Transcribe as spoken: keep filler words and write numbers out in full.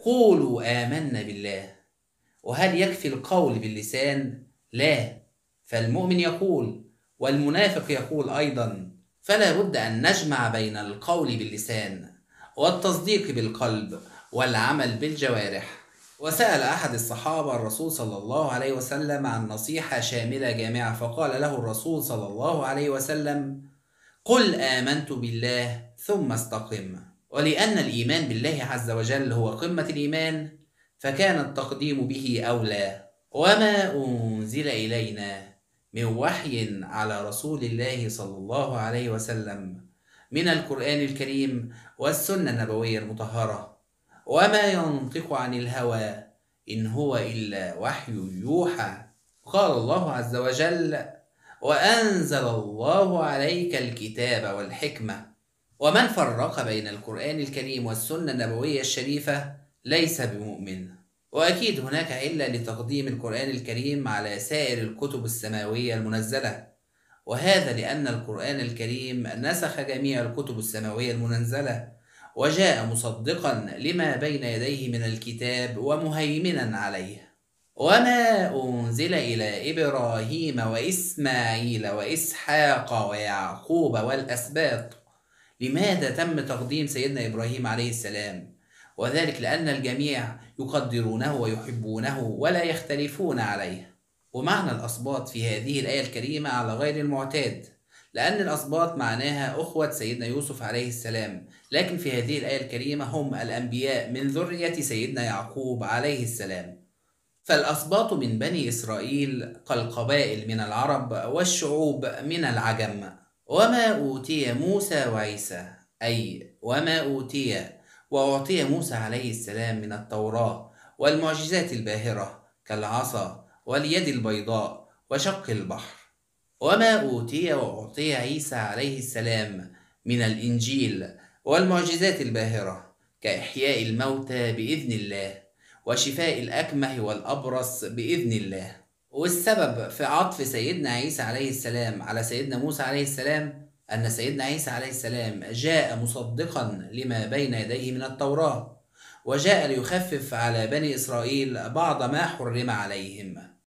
قولوا آمنا بالله. وهل يكفي القول باللسان؟ لا، فالمؤمن يقول والمنافق يقول أيضا، فلا بد أن نجمع بين القول باللسان والتصديق بالقلب والعمل بالجوارح. وسأل أحد الصحابة الرسول صلى الله عليه وسلم عن نصيحة شاملة جامعة، فقال له الرسول صلى الله عليه وسلم: قل آمنت بالله ثم استقم. ولأن الإيمان بالله عز وجل هو قمة الإيمان، فكان التقديم به أولى. وما أنزل إلينا من وحي على رسول الله صلى الله عليه وسلم من القرآن الكريم والسنة النبوية المطهرة، وما ينطق عن الهوى إن هو إلا وحي يوحى. قال الله عز وجل: وأنزل الله عليك الكتاب والحكمة. ومن فرق بين القرآن الكريم والسنة النبوية الشريفة ليس بمؤمن. وأكيد هناك علة لتقديم القرآن الكريم على سائر الكتب السماوية المنزلة، وهذا لأن القرآن الكريم نسخ جميع الكتب السماوية المنزلة، وجاء مصدقا لما بين يديه من الكتاب ومهيمنا عليه. وما أنزل إلى إبراهيم وإسماعيل وإسحاق ويعقوب والأسباط. لماذا تم تقديم سيدنا إبراهيم عليه السلام؟ وذلك لأن الجميع يقدرونه ويحبونه ولا يختلفون عليه. ومعنى الأسباط في هذه الآية الكريمة على غير المعتاد، لأن الأسباط معناها أخوة سيدنا يوسف عليه السلام، لكن في هذه الآية الكريمة هم الأنبياء من ذرية سيدنا يعقوب عليه السلام. فالأسباط من بني إسرائيل كالقبائل من العرب والشعوب من العجم. وما أوتي موسى وعيسى، أي وما أوتي وأعطي موسى عليه السلام من التوراة والمعجزات الباهرة كالعصا واليد البيضاء وشق البحر. وما أوتي وأعطي عيسى عليه السلام من الإنجيل والمعجزات الباهرة كإحياء الموتى بإذن الله وشفاء الأكمه والأبرص بإذن الله. والسبب في عطف سيدنا عيسى عليه السلام على سيدنا موسى عليه السلام أن سيدنا عيسى عليه السلام جاء مصدقا لما بين يديه من التوراة، وجاء ليخفف على بني إسرائيل بعض ما حرم عليهم.